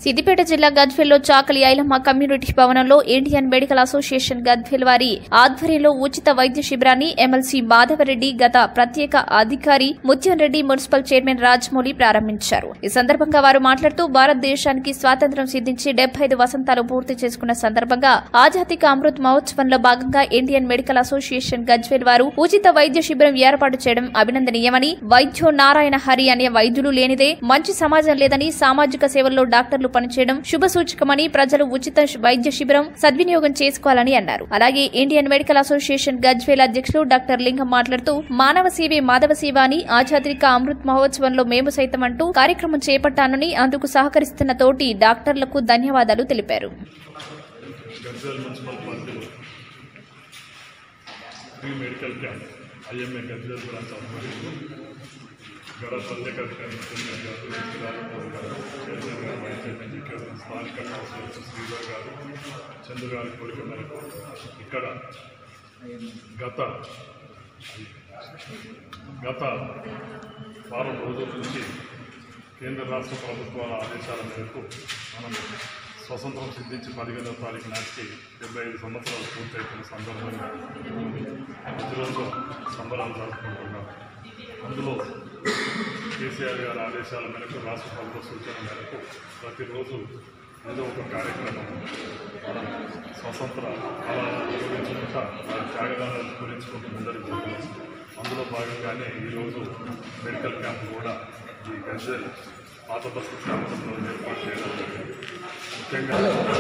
సిద్దిపేట జిల్లా గజ్వేల్లో చాకలి ఐలమ్మ కమ్యూనిటీ భవనంలో ఇండియన్ మెడికల్ అసోసియేషన్ గజ్వేల్ వారి ఆధ్వర్యంలో ఉచిత వైద్య శిబిరాన్ని ఎమ్మెల్సీ మాధవరెడ్డి గత ప్రత్యేక అధికారి ముత్యంరెడ్డి మున్సిపల్ చైర్మన్ రాజమౌళి ప్రారంభించారు. ఈ సందర్భంగా వారు మాట్లాడుతూ భారతదేశానికి స్వాతంత్ర్యం సిద్ధించి 75 వసంతాలు పూర్తి చేసుకున్న సందర్భంగా ఆజాదీ కా అమృత్ మహోత్సవంలో భాగంగా ఇండియన్ మెడికల్ అసోసియేషన్ గజ్వేల్ వారు ఉచిత వైద్య శిబిరం ఏర్పాటు చేయడం అభినందనీయమని, వైద్యో నారాయణ హరి అనే వైద్యులు లేనిదే మంచి సమాజం లేదని, సామాజిక సేవల్లో డాక్టర్లు పనిచేయడం శుభసూచకమని, ప్రజలు ఉచిత వైద్య శిబిరం సద్వినియోగం చేసుకోవాలని అన్నారు. అలాగే ఇండియన్ మెడికల్ అసోసియేషన్ గజ్వేల్ అధ్యక్షులు డాక్టర్ లింగం మాట్లాడుతూ మానవ సేవే మాధవ సేవ అని, ఆజాదీ కా అమృత్ మహోత్సవంలో మేము సైతం అంటూ కార్యక్రమం చేపట్టానని, అందుకు సహకరిస్తున్న తోటి డాక్టర్లకు ధన్యవాదాలు తెలిపారు. చంద్ర గారి కోరిక మేరకు ఇక్కడ గత వారం రోజుల నుంచి కేంద్ర రాష్ట్ర ప్రభుత్వాల ఆదేశాల మేరకు మనం స్వతంత్రం సిద్ధించి 15వ తారీఖు నాటికి 75 సంవత్సరాలు పూర్తయిన సందర్భంగా ప్రతిరోజు సంబరాలు జరుపుకుంటున్నాం. అందులో కేసీఆర్ గారి ఆదేశాల మేరకు, రాష్ట్ర ప్రభుత్వ సూచన మేరకు ప్రతిరోజు ఏదో ఒక కార్యక్రమం మనం స్వతంత్ర కాలాలను గురించుకుంటా వారి త్యాగదానాలను గురించుకుంటూ ముందరికి పోతున్నాం. అందులో భాగంగానే ఈరోజు మెడికల్ క్యాంప్ కూడా ఈ గజ్వేల్ పాత బస్తీ ప్రాంతంలో ఏర్పాటు చేయడం జరిగింది. ముఖ్యంగా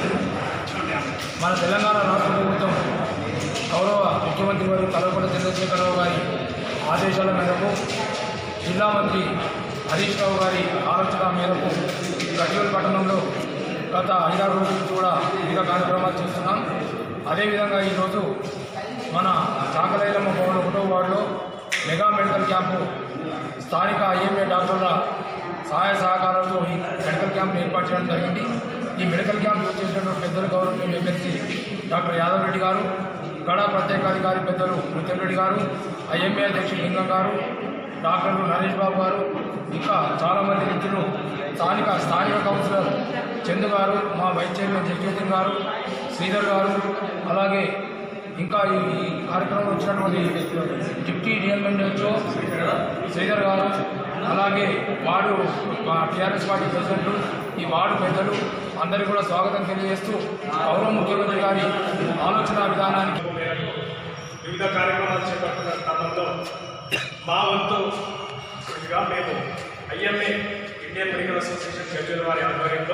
మన తెలంగాణ రాష్ట్ర ప్రభుత్వం గౌరవ ముఖ్యమంత్రి వారు కల్వకుంట్ల చంద్రశేఖరరావు గారి ఆదేశాల మేరకు, జిల్లా మంత్రి హరీష్ రావు గారి ఆలోచన మేరకు గజ్వేల్ పట్టణంలో గత 5-6 రోజుల నుంచి కూడా వివిధ కార్యక్రమాలు చేస్తున్నాం. అదేవిధంగా ఈరోజు మన చాకలి ఐలమ్మ భవన్ 1వ వార్డులో మెగా మెడికల్ క్యాంపు స్థానిక ఐఎంఏ డాక్టర్ల సహాయ సహకారాలతో ఈ మెడికల్ క్యాంప్ను ఏర్పాటు చేయడం జరిగింది. ఈ మెడికల్ క్యాంప్ చేసినటువంటి పెద్దలు గౌరవ ఎమ్మెల్సీ డాక్టర్ యాదవ్ రెడ్డి గారు, గడా ప్రత్యేకాధికారి పెద్దలు ముత్యంరెడ్డి గారు, ఐఎంఏ అధ్యక్షులు లింగం గారు, డాక్టర్లు నరేష్ బాబు గారు, ఇంకా చాలామంది వ్యక్తులు, స్థానిక కౌన్సిలర్ చందు గారు, మా వైస్ చైర్మన్ జగ్జోతిన్ గారు, శ్రీధర్ గారు, అలాగే ఇంకా ఈ కార్యక్రమంలో వచ్చినటువంటి డిప్యూటీ డిఎంఎన్హెచ్ఓ శ్రీధర్ గారు, అలాగే వార్డు టీఆర్ఎస్ పార్టీ ప్రెసిడెంట్లు, ఈ వార్డు పెద్దలు అందరికీ కూడా స్వాగతం తెలియజేస్తూ గౌరవ ముఖ్యమంత్రి గారి ఆలోచన విధానానికి వివిధ కార్యక్రమాలు చేపడుతున్న క్రమంలో మా వంతుగా మేము IMA Indian medical association Gajwel వారి ఆధ్వర్యంలో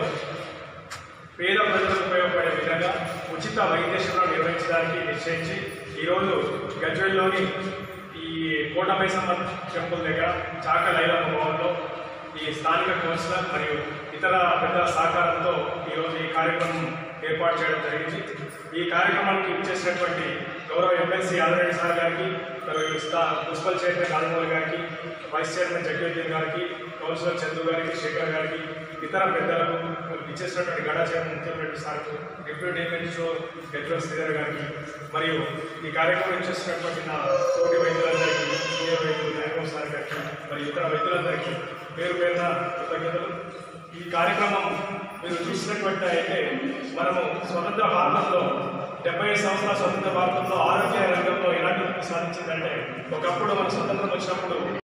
పేద ప్రజలకు ఉపయోగపడే విధంగా ఉచిత వైద్య శిబిరం నిర్వహించడానికి నిశ్చయించి ఈరోజు గజ్వేల్లోని ఈ కోటమైసమ్మ టెంపుల్ దగ్గర చాకలి ఐలమ్మ భవన్లో ఈ స్థానిక కౌన్సిలర్ మరియు ఇతర పెద్దల సహకారంతో ఈరోజు ఈ కార్యక్రమం ఏర్పాటు చేయడం జరిగింది. ఈ కార్యక్రమానికి ఇచ్చేసినటువంటి గౌరవ ఎమ్మెల్సీ యాదరెడ్డి సార్ గారికి, మున్సిపల్ చైర్మన్ రాజమౌళి గారికి, వైస్ చైర్మన్ జగ్జోతిన్ గారికి, కౌన్సిలర్ చంద్రు గారికి, శేఖర్ గారికి, ఇతర పెద్దలకు, ఇచ్చేసినటువంటి గడా చైర్మన్ ముత్యంరెడ్డి సార్కు, డిప్యూటీ ఎమ్మెల్సీ గజ్వేల్ శ్రీధర్ గారికి, మరియు ఈ కార్యక్రమం ఇచ్చేసినటువంటి నా తోటి వైద్యులందరికీ, సీనియర్ వైద్యులు నాయకం సార్ గారికి, మరియు ఇతర వైద్యులందరికీ పేరు పేరున కృతజ్ఞతలు. ఈ కార్యక్రమం మీరు చూసినటువంటి అయితే మనము స్వతంత్ర భారతంలో 75 సంవత్సరాల స్వతంత్ర భారతంలో ఆరోగ్య రంగంలో ఎలాంటి సాధించిందంటే, ఒకప్పుడు మన స్వతంత్రం వచ్చినప్పుడు